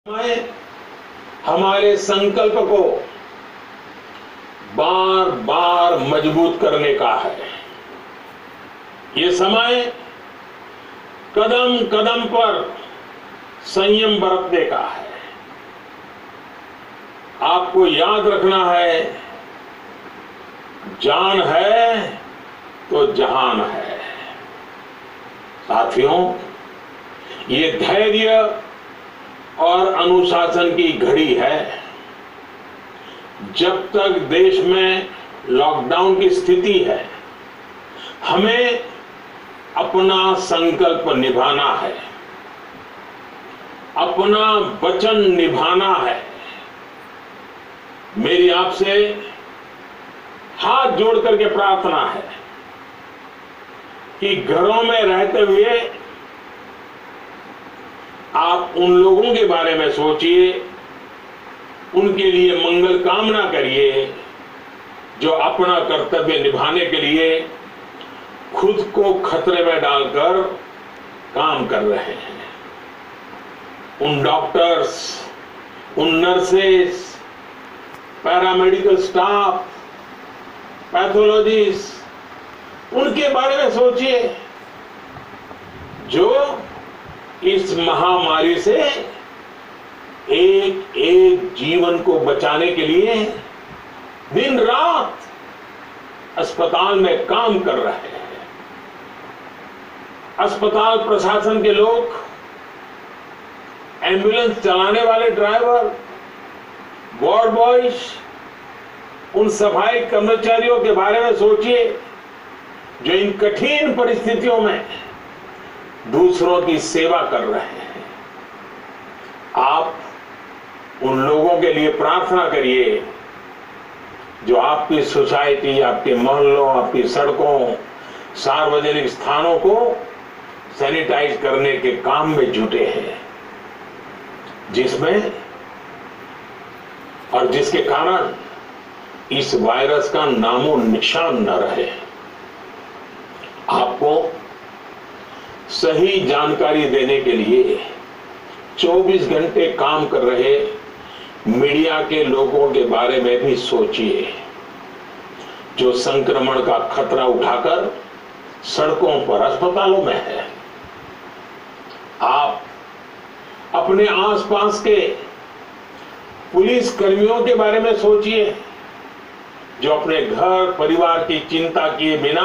समय हमारे संकल्प को बार बार मजबूत करने का है। ये समय कदम कदम पर संयम बरतने का है। आपको याद रखना है, जान है तो जहान है। साथियों, ये धैर्य और अनुशासन की घड़ी है। जब तक देश में लॉकडाउन की स्थिति है, हमें अपना संकल्प निभाना है, अपना वचन निभाना है। मेरी आपसे हाथ जोड़ करके प्रार्थना है कि घरों में रहते हुए आप उन लोगों के बारे में सोचिए, उनके लिए मंगल कामना करिए जो अपना कर्तव्य निभाने के लिए खुद को खतरे में डालकर काम कर रहे हैं। उन डॉक्टर्स, उन नर्सेस, पैरामेडिकल स्टाफ, पैथोलॉजिस्ट, उनके बारे में सोचिए जो इस महामारी से एक एक जीवन को बचाने के लिए दिन रात अस्पताल में काम कर रहे हैं। अस्पताल प्रशासन के लोग, एम्बुलेंस चलाने वाले ड्राइवर, वार्ड बॉयज, उन सफाई कर्मचारियों के बारे में सोचिए जो इन कठिन परिस्थितियों में दूसरों की सेवा कर रहे हैं। आप उन लोगों के लिए प्रार्थना करिए जो आपकी सोसाइटी, आपके मोहल्लों, आपकी सड़कों, सार्वजनिक स्थानों को सैनिटाइज करने के काम में जुटे हैं, जिसमें और जिसके कारण इस वायरस का नामो निशान न रहे। आपको सही जानकारी देने के लिए 24 घंटे काम कर रहे मीडिया के लोगों के बारे में भी सोचिए जो संक्रमण का खतरा उठाकर सड़कों पर, अस्पतालों में है। आप अपने आसपास के पुलिस कर्मियों के बारे में सोचिए जो अपने घर परिवार की चिंता किए बिना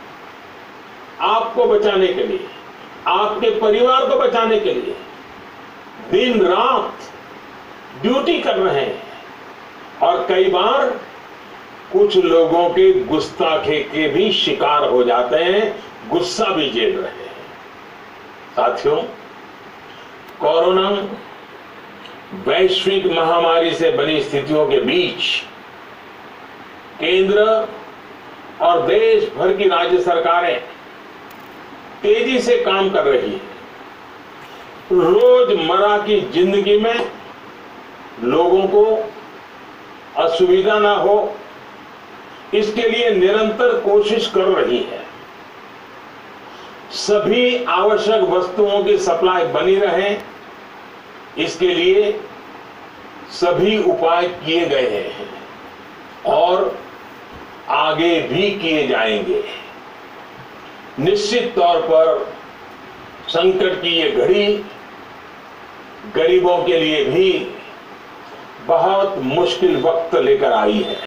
आपको बचाने के लिए, आपके परिवार को बचाने के लिए दिन रात ड्यूटी कर रहे हैं और कई बार कुछ लोगों के गुस्ताखी के भी शिकार हो जाते हैं, गुस्सा भी झेल रहे हैं। साथियों, कोरोना वैश्विक महामारी से बनी स्थितियों के बीच केंद्र और देश भर की राज्य सरकारें तेजी से काम कर रही है। रोजमर्रा की जिंदगी में लोगों को असुविधा ना हो, इसके लिए निरंतर कोशिश कर रही है। सभी आवश्यक वस्तुओं की सप्लाई बनी रहे, इसके लिए सभी उपाय किए गए हैं और आगे भी किए जाएंगे। निश्चित तौर पर संकट की ये घड़ी गरीबों के लिए भी बहुत मुश्किल वक्त लेकर आई है।